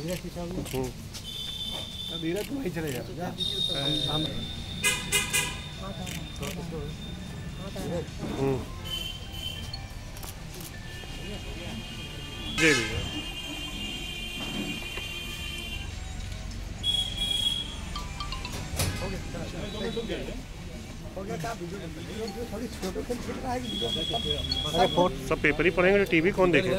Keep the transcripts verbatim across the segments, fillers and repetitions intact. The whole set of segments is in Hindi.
धीरज वहीं चले जा। जी भैया सब पेपर ही पढ़ेंगे, टीवी कौन देखे?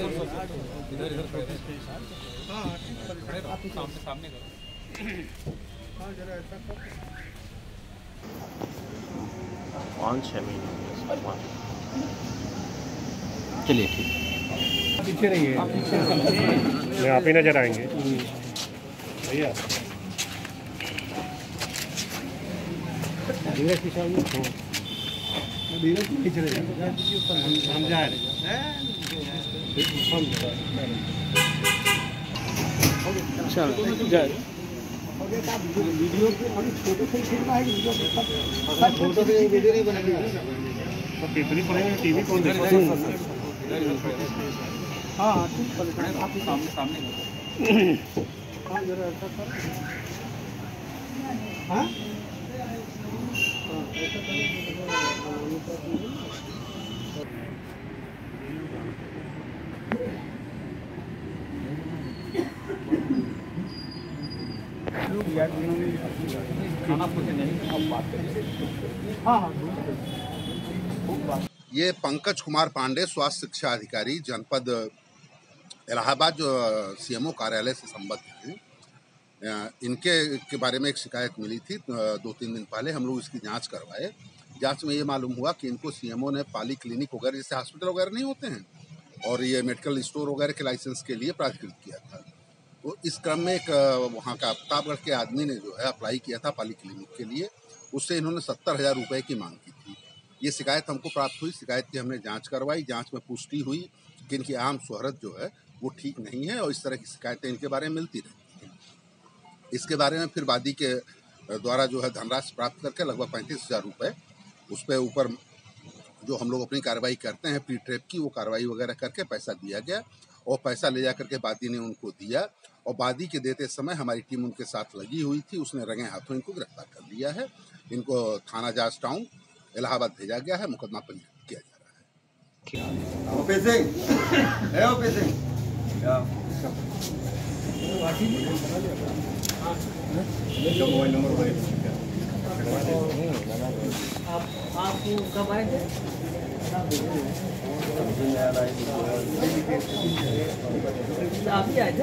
पाँच छः महीने चलिए ठीक पीछे रहिए, में आप ही नजर आएंगे भैया। धीरज पीछे धीरज पीछे रहिए, हम जा रहे हैं। वीडियो फोटो से खींचना है, वीडियो फोटो से वीडियो नहीं बनेगी। सब पेपर ही पढ़ेंगे, टीवी कौन देखे? हाँ ठीक है, आपके सामने सामने हाँ जरा ऐसा कर। हाँ ऐसा करो। ये पंकज कुमार पांडे, स्वास्थ्य शिक्षा अधिकारी जनपद इलाहाबाद, जो सीएमओ कार्यालय से संबद्ध हैं। इनके के बारे में एक शिकायत मिली थी दो तीन दिन पहले। हम लोग इसकी जांच करवाए। जांच में ये मालूम हुआ कि इनको सीएमओ ने पाली क्लिनिक वगैरह जैसे हॉस्पिटल वगैरह नहीं होते हैं और ये मेडिकल स्टोर वगैरह के लाइसेंस के लिए प्राधिकृत किया था। तो इस क्रम में एक वहाँ का प्रतापगढ़ के आदमी ने जो है अप्लाई किया था पाली क्लिनिक के लिए। उससे इन्होंने सत्तर हज़ार रुपये की मांग की थी। ये शिकायत हमको प्राप्त हुई। शिकायत की हमने जांच करवाई। जांच में पुष्टि हुई कि इनकी आम शोहरत जो है वो ठीक नहीं है और इस तरह की शिकायतें इनके बारे में मिलती रहती हैं। इसके बारे में फिर वादी के द्वारा जो है धनराशि प्राप्त करके लगभग पैंतीस हज़ार रुपये उस पर ऊपर जो हम लोग अपनी कार्रवाई करते हैं प्री ट्रेप की, वो कार्रवाई वगैरह करके पैसा दिया गया और पैसा ले जा करके वादी ने उनको दिया और वादी के देते समय हमारी टीम उनके साथ लगी हुई थी। उसने रंगे हाथों इनको गिरफ्तार कर लिया है। इनको थाना जांच टाउन इलाहाबाद भेजा गया है। मुकदमा पंजीकृत किया जा रहा है। मोबाइल नंबर आप आप कब आए थे? आप ही आए थे?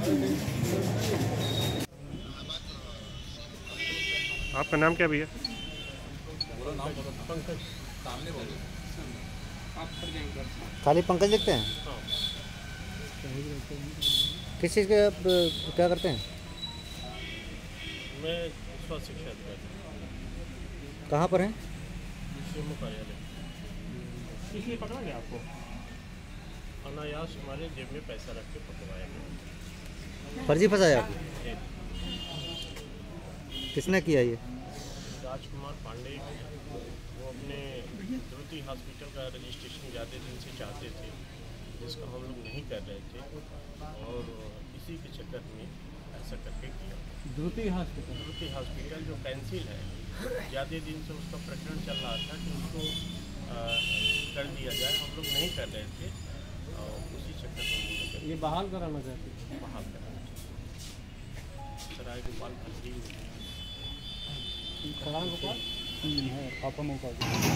आपका नाम क्या भैया? खाली पंकज लिखते हैं? किस चीज़ के आप क्या करते हैं? मैं स्वास्थ्य शिक्षा अधिकारी। कहाँ पर हैं? सीएमओ कार्यालय। इसलिए पकड़ा गया आपको? अनायास हमारे जेब में पैसा रख के पकड़वाया गया। फर्जी फंसाया आपको? किसने किया ये? राजकुमार पांडे, वो अपने द्रुति हॉस्पिटल का रजिस्ट्रेशन ज़्यादा दिन से चाहते थे, जिसका हम लोग नहीं कर रहे थे और इसी के चक्कर में ऐसा करके किया। द्रुति हॉस्पिटल द्रुति हॉस्पिटल जो कैंसिल है, ज़्यादा दिन से उसका प्रकरण चल रहा था कि उसको आ, कर दिया जाए। हम लोग नहीं कर रहे थे और उसी चक्कर में ये बहाल कराना चाहते हैं। बहाल कराना चाहिए। सराय गोपाल खंडी सराय गोपाल पापा मौका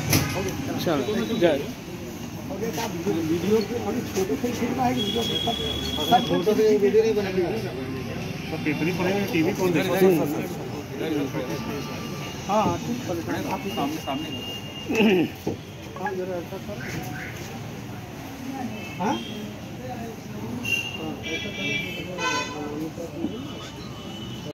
वीडियो फोटो से खींचना है, वीडियो फोटो से वीडियो नहीं बनेगी। सब पेपर ही पढ़ेंगे, टीवी कौन देखे? हाँ ठीक है, आपके सामने सामने हाँ जरा ऐसा कर। हाँ ऐसा करो।